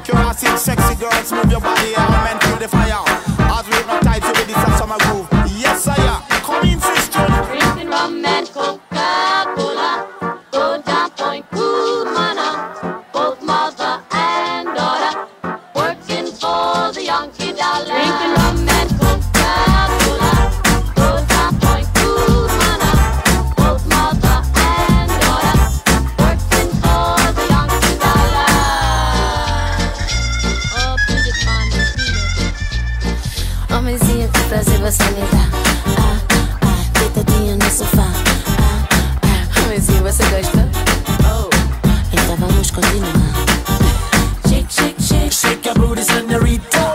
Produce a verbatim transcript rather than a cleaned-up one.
Classic, sexy girls, move your body, I'm meant to the fire. As we hypnotize you with this a summer groove. Yes, I am. Come in, sister. Drinking rum and Coca-Cola, go down Point Cumana, both mother and daughter, working for the Yankee dollar. Drinking rum and Coca-Cola, go down Point Cumana, both mother and daughter, working for the Yankee dollar. Oh, Bridget Montana. Homenzinho, que prazer você me dá. Ah, ah, deitadinha no sofá. Ah, ah, homenzinho, você gosta? Oh, então vamos continuar. Shake, shake, shake, Shake your booty, señorita.